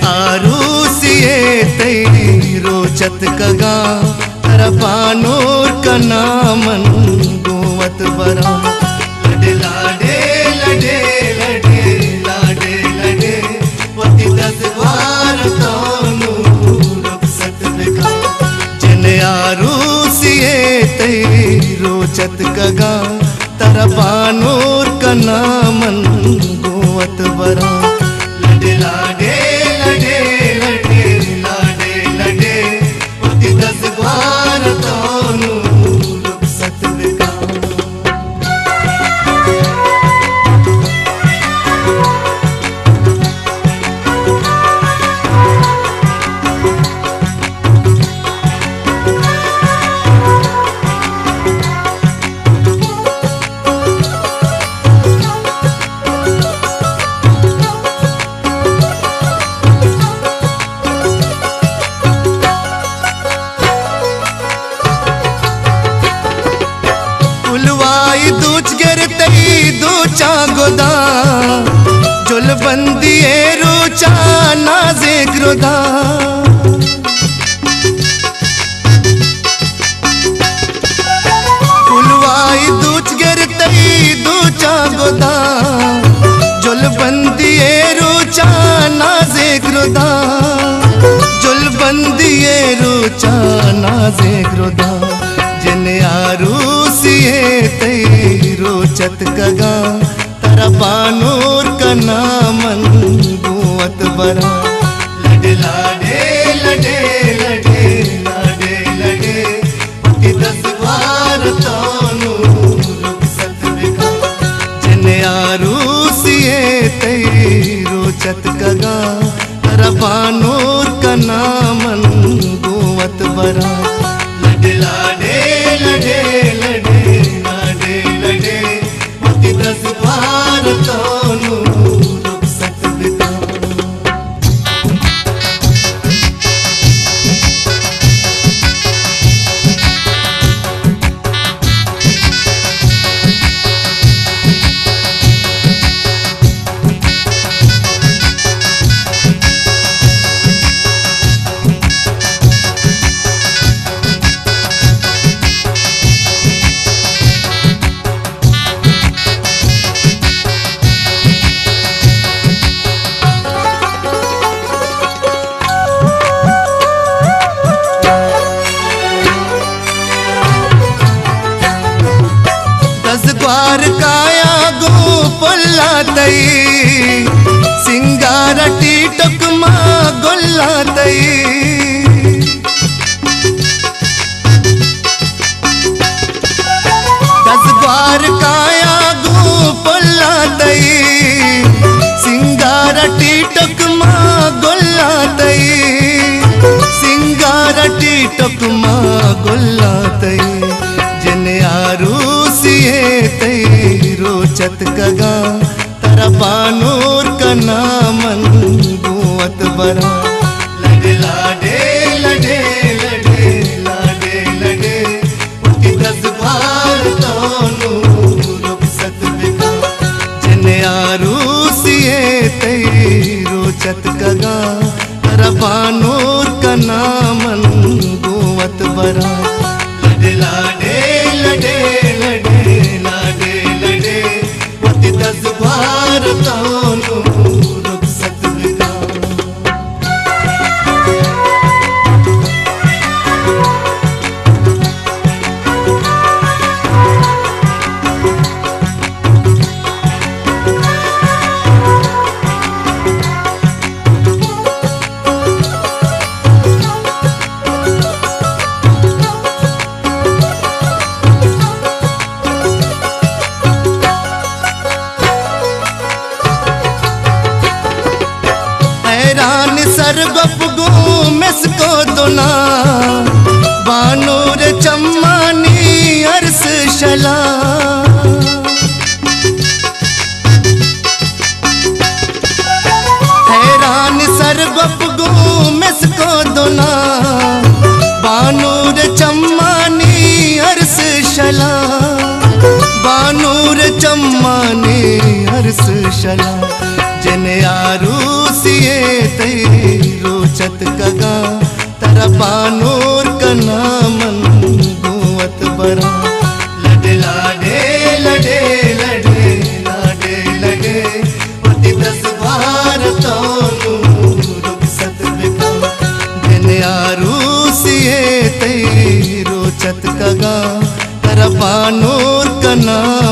आरूसिये तई रोचत कगा तरबानोर का नामन गोवत बरा लडे लाडे लडे लडे लाडे लडे वती दसवार तोनु रुखसत बिका जने आरूसिये तई रोचत कगा तरबानोर का नामन गोवत बरा लडे लाडे लडे लडे लाडे लडे वती दसवार तोनु रुखसत बिका दूचा गोदा जुलबंदिए रोचा नाजे ग्रोदा फुलवाई दूच गिरतई दूचा गोदा जुलबंदिए रोचा नाजे ग्रोदा जुलबंदिए रोचा नाजे ग्रोदा जिने आरूसिये तई रोचत कगा तरबानोर का नामन गोवत बरा लडे लाडे लडे लडे लाडे लडे वती दसवार तोनु रुखसत बिका जिने आरूसिये तई रोचत कगा तरबानोर का नामन गोवत बरा लडे लाडे लडे लडे लाडे लडे वती दसवार तोनु रुखसत बिका दसवार काया गो पुल्ला तई सिंगार टीटक मा गोल्ला तई दसवार काया गो पुल्ला तई सिंगार टीटक मा गोल्ला तई सिंगार टीटक मा गोल्ला तई जिने आरूसिये तई रोचत कगा तरबानोर का नामन गोवत बरा लडे लाडे लडे लडे लाडे लडे वती दसवार तोनु रुखसत बिका जिने आरूसिये तई रोचत कगा तरबानोर का नामन गोवत बरा लडे लाडे लडे लडे लाडे लडे वती दसवार तोनु रुखसत बिका सरगप गो मिसको दुना बानूर चम्मानी अरस शला हैरान सरगप गो मिसको दुना बानूर चम्मानी अरस शला बानूर चम्मानी अरस शला दिन आरूसिए तई रोचत कगा तरा बानूर का नामन गुवत बरा लडे लाडे लडे लडे लाडे लडे पति 10 बार तो रुखसत बिका दिन आरूसिए तई रोचत कगा तरा बानूर का नाम